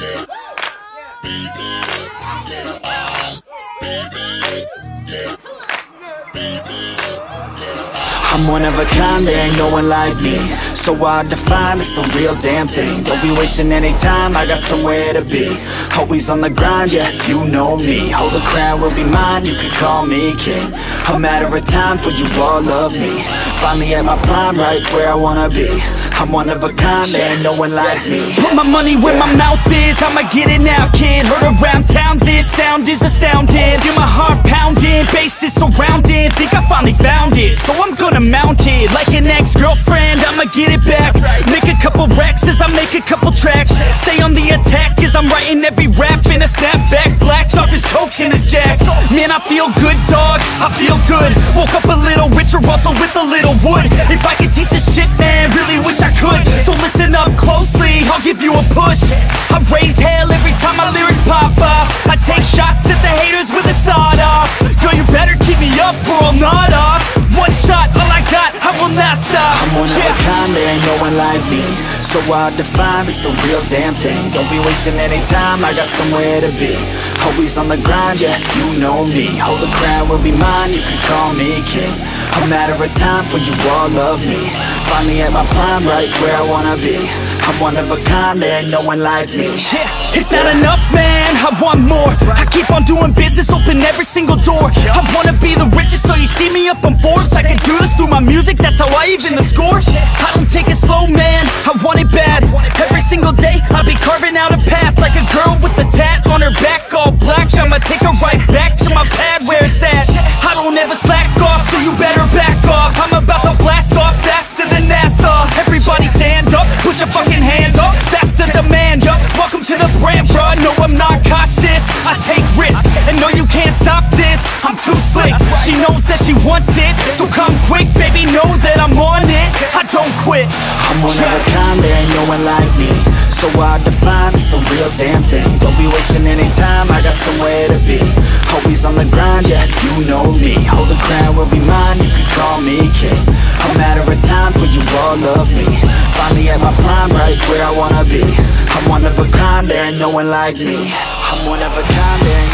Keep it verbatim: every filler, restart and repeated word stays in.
I'm one of a kind, there ain't no one like me. So hard to find, it's the real damn thing. Don't be wasting any time, I got somewhere to be. Always on the grind, yeah, you know me. Hold the crown will be mine, you can call me king. A matter of time for you all love me. Finally at my prime, right where I wanna be. I'm one of a kind, there ain't no one like me. Put my money where my mouth is, I'ma get it now, kid. Heard around town, this sound is astounding. Feel my heart pounding, bass is surrounding. Think I finally found it, so I'm gonna mount it. Like an ex-girlfriend, I'ma get it back. Make a couple racks as I make a couple tracks. Stay on the attack as I'm writing every rap in a snapback. Blacks off this coke and this jack. Man, I feel good, dog, I feel good. Woke up a little richer, also with a little wood. If I could teach this shit, man, really wish I could. So listen up closely, I'll give you a push. I raise hell every time my lyrics pop off. I take shots at the haters with a sawed off. Girl, you better keep me up or I'll nod off. One shot, all I got, I will not stop. I'm one yeah. of a kind, there ain't no one like me. So hard to find, it's the real damn thing. Don't be wasting any time, I got somewhere to be. Always on the grind, yeah, you know me. Hold the crown will be mine, you can call me king. A matter of time for you all love me. Finally at my prime, right where I wanna be. I'm one of a kind, there ain't no one like me. Yeah, it's not enough, man, I want more. I keep on doing business, open every single door. I wanna be the richest, so you see me up on Forbes. I can do this through my music, that's how I even the score. I don't take it slow, man, I want it bad. Every single day, I'll be carving out a path. Like a girl with a tat on her back, all black. I'ma take her right back to my pad where it's at. I don't ever slack off, so you better back off. I'm about to blast off faster than NASA. Everybody stand up, put your fucking hands up, that's the demand, yup. Welcome to the brand, bruh, no I'm not cautious. I take risks, and no you can't stop this. I'm too slick, she knows that she wants it. So come quick, baby, know that I'm on it. I don't quit. I'm one of a kind, there ain't no one like me. So hard to find, it's the real damn thing. Don't be wasting any time, I got somewhere to be. Always on the grind, yeah, you know me. Hold the crown will be mine, you can call me king. A matter of time for you all love me. Finally at my prime, right where I wanna be. I'm one of a kind, there ain't no one like me. I'm one of a kind, there ain't